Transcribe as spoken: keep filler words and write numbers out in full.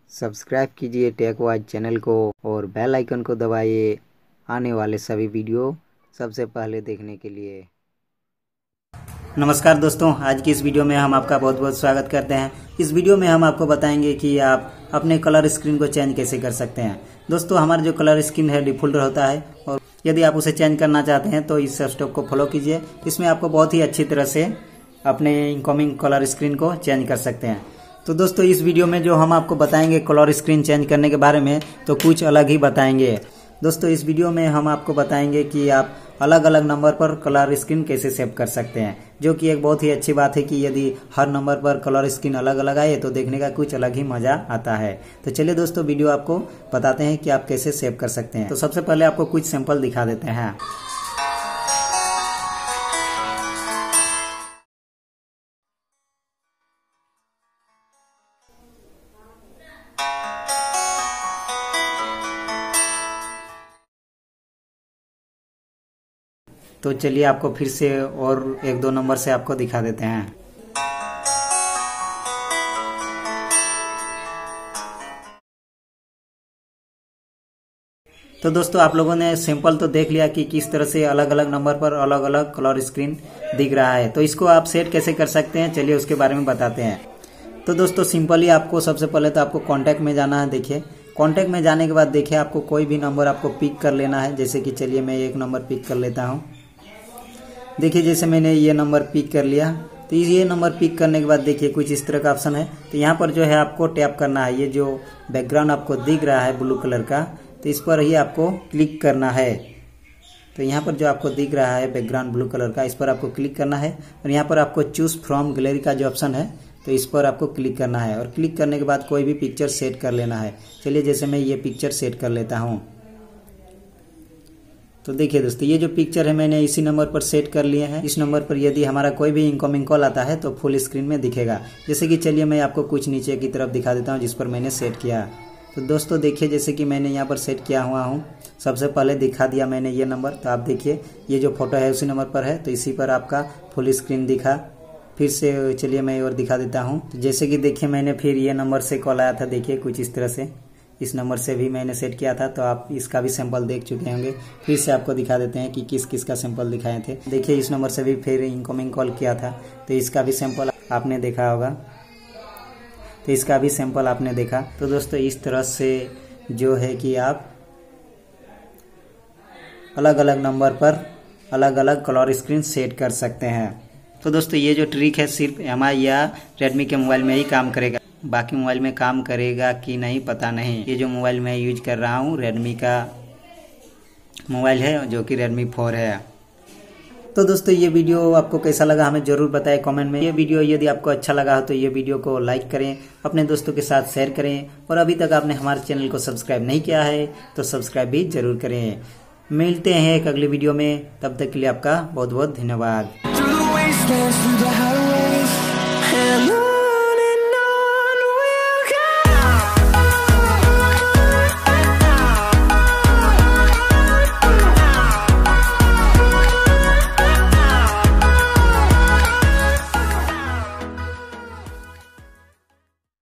Subscribe कीजिए tech wise channel को और बेल आइकन को दबाइए आने वाले सभी वीडियो सबसे पहले देखने के लिए। नमस्कार दोस्तों, आज की इस वीडियो में हम आपका बहुत बहुत स्वागत करते हैं। इस वीडियो में हम आपको बताएंगे कि आप अपने कलर स्क्रीन को चेंज कैसे कर सकते हैं। दोस्तों, हमारा जो कलर स्क्रीन है डिफॉल्ट होता है और यदि आप उसे चेंज करना चाहते हैं तो इस स्टेप को फॉलो कीजिए। इसमें आपको बहुत ही अच्छी तरह से अपने इनकमिंग कलर स्क्रीन को चेंज कर सकते हैं। तो दोस्तों, इस वीडियो में जो हम आपको बताएंगे कलर स्क्रीन चेंज करने के बारे में, तो कुछ अलग ही बताएंगे। दोस्तों, इस वीडियो में हम आपको बताएंगे कि आप अलग अलग नंबर पर कलर स्क्रीन कैसे सेव कर सकते हैं, जो कि एक बहुत ही अच्छी बात है कि यदि हर नंबर पर कलर स्क्रीन अलग अलग आए तो देखने का कुछ अलग ही मजा आता है। तो चलिए दोस्तों, वीडियो आपको बताते हैं कि आप कैसे सेव कर सकते हैं। तो सबसे पहले आपको कुछ सैंपल दिखा देते हैं। तो चलिए आपको फिर से और एक दो नंबर से आपको दिखा देते हैं। तो दोस्तों, आप लोगों ने सैंपल तो देख लिया कि किस तरह से अलग अलग नंबर पर अलग अलग कलर स्क्रीन दिख रहा है। तो इसको आप सेट कैसे कर सकते हैं, चलिए उसके बारे में बताते हैं। तो दोस्तों, सिंपली आपको सबसे पहले तो आपको कॉन्टैक्ट में जाना है। देखिए, कॉन्टैक्ट में जाने के बाद देखिए आपको कोई भी नंबर आपको पिक कर लेना है। जैसे कि चलिए मैं एक नंबर पिक कर लेता हूँ। देखिए, जैसे मैंने ये नंबर पिक कर लिया, तो ये नंबर पिक करने के बाद देखिए कुछ इस तरह का ऑप्शन है। तो यहाँ पर जो है आपको टैप करना है। ये जो बैकग्राउंड आपको दिख रहा है ब्लू कलर का, तो इस पर ही आपको क्लिक करना है। तो यहाँ पर जो आपको दिख रहा है बैकग्राउंड ब्लू कलर का, इस पर आपको क्लिक करना है और यहाँ पर आपको चूज फ्रॉम गैलरी का जो ऑप्शन है, तो इस पर आपको क्लिक करना है और क्लिक करने के बाद कोई भी पिक्चर सेट कर लेना है। चलिए, जैसे मैं ये पिक्चर सेट कर लेता हूँ। तो देखिए दोस्तों, ये जो पिक्चर है मैंने इसी नंबर पर सेट कर लिए हैं। इस नंबर पर यदि हमारा कोई भी इनकमिंग कॉल आता है तो फुल स्क्रीन में दिखेगा। जैसे कि चलिए मैं आपको कुछ नीचे की तरफ दिखा देता हूँ जिस पर मैंने सेट किया। तो दोस्तों देखिए, जैसे कि मैंने यहाँ पर सेट किया हुआ हूँ, सबसे पहले दिखा दिया मैंने ये नंबर। तो आप देखिए ये जो फोटो है उसी नंबर पर है, तो इसी पर आपका फुल स्क्रीन दिखा। फिर से चलिए मैं और दिखा देता हूँ। तो जैसे कि देखिए मैंने फिर ये नंबर से कॉल आया था, देखिए कुछ इस तरह से इस नंबर से भी मैंने सेट किया था। तो आप इसका भी सैंपल देख चुके होंगे। फिर से आपको दिखा देते हैं कि किस किस का सैंपल दिखाए थे। देखिए, इस नंबर से भी फिर इनकमिंग कॉल किया था, तो इसका भी सैंपल आपने देखा होगा। तो इसका भी सैंपल आपने देखा। तो दोस्तों, इस तरह से जो है कि आप अलग अलग नंबर पर अलग अलग कलर स्क्रीन सेट कर सकते हैं। तो दोस्तों, ये जो ट्रिक है सिर्फ एम आई या रेडमी के मोबाइल में ही काम करेगा, बाकी मोबाइल में काम करेगा कि नहीं पता नहीं। ये जो मोबाइल मैं यूज कर रहा हूँ रेडमी का मोबाइल है, जो कि रेडमी फोर है। तो दोस्तों, ये वीडियो आपको कैसा लगा हमें जरूर बताएं कमेंट में। ये वीडियो यदि आपको अच्छा लगा हो तो ये वीडियो को लाइक करें, अपने दोस्तों के साथ शेयर करें और अभी तक आपने हमारे चैनल को सब्सक्राइब नहीं किया है तो सब्सक्राइब भी जरूर करें। मिलते हैं एक अगली वीडियो में, तब तक के लिए आपका बहुत बहुत धन्यवाद।